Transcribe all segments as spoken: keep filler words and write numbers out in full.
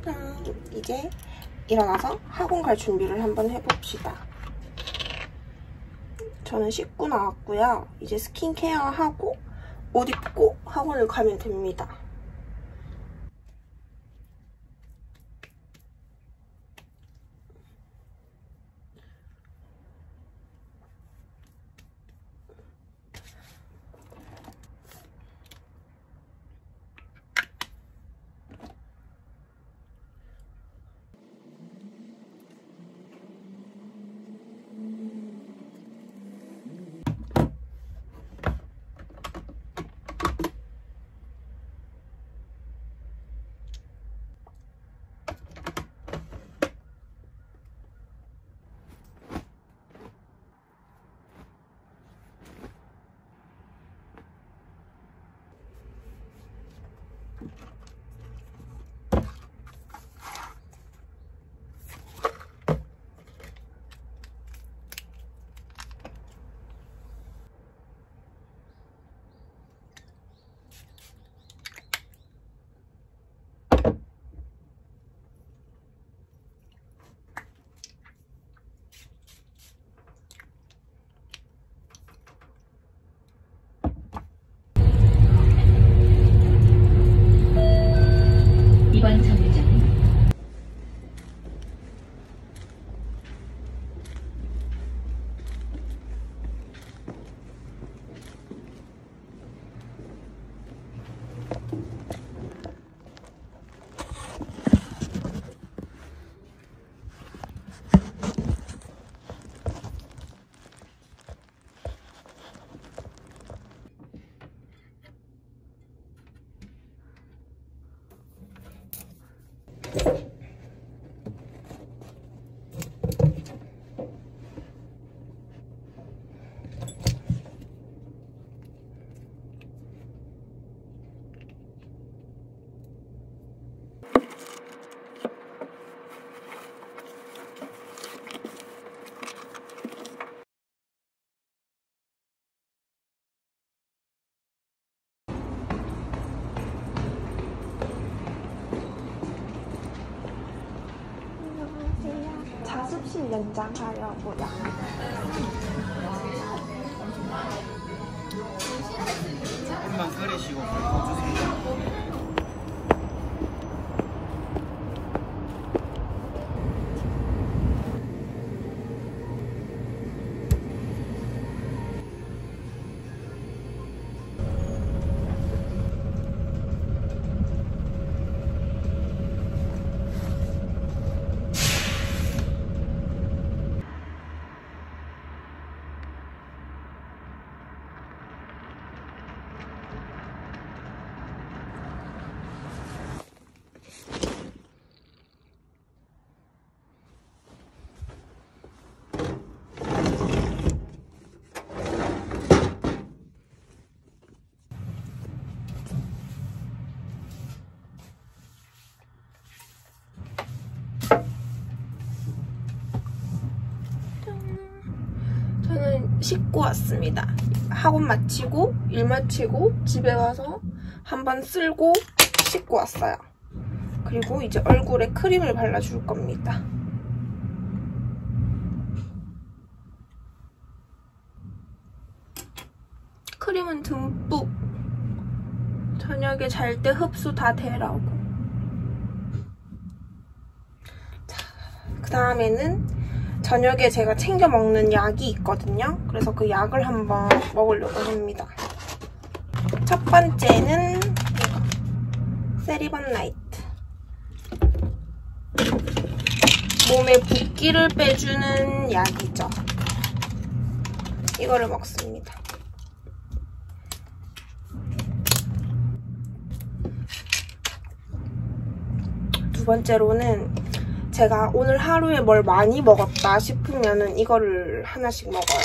짜잔! 이제 일어나서 학원 갈 준비를 한번 해봅시다. 저는 씻고 나왔고요. 이제 스킨케어 하고 옷 입고 학원을 가면 됩니다. 이번 정류장은 자습실 연장하려고요. 조금만 끓이시고 볶아주세요. 저는 씻고 왔습니다. 학원 마치고 일 마치고 집에 와서 한번 쓸고 씻고 왔어요. 그리고 이제 얼굴에 크림을 발라줄 겁니다. 크림은 듬뿍. 저녁에 잘 때 흡수 다 되라고. 자, 그 다음에는 저녁에 제가 챙겨 먹는 약이 있거든요. 그래서 그 약을 한번 먹으려고 합니다. 첫 번째는 이거 세리번 나이트. 몸에 붓기를 빼주는 약이죠. 이거를 먹습니다. 두 번째로는 제가 오늘 하루에 뭘 많이 먹었다 싶으면은 이거를 하나씩 먹어요.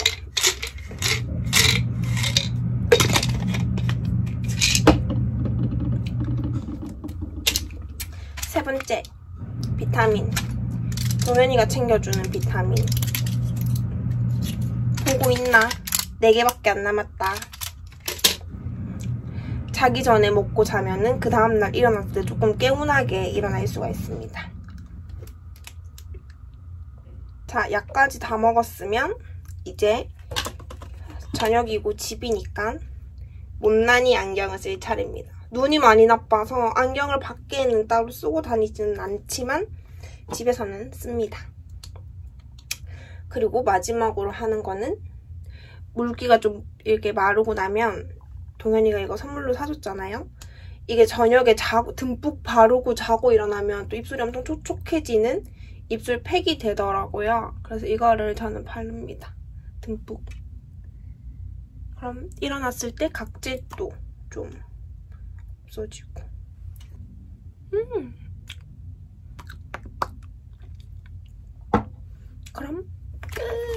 세 번째, 비타민. 동현이가 챙겨주는 비타민. 보고 있나? 네 개밖에 안 남았다. 자기 전에 먹고 자면은 그 다음날 일어났을 때 조금 개운하게 일어날 수가 있습니다. 자, 약까지 다 먹었으면 이제 저녁이고 집이니까 못난이 안경을 쓸 차례입니다. 눈이 많이 나빠서 안경을 밖에는 따로 쓰고 다니지는 않지만 집에서는 씁니다. 그리고 마지막으로 하는 거는 물기가 좀 이렇게 마르고 나면 동현이가 이거 선물로 사줬잖아요. 이게 저녁에 자고 듬뿍 바르고 자고 일어나면 또 입술이 엄청 촉촉해지는 입술 팩이 되더라고요. 그래서 이거를 저는 바릅니다. 듬뿍. 그럼 일어났을 때 각질도 좀 없어지고. 음. 그럼 끝!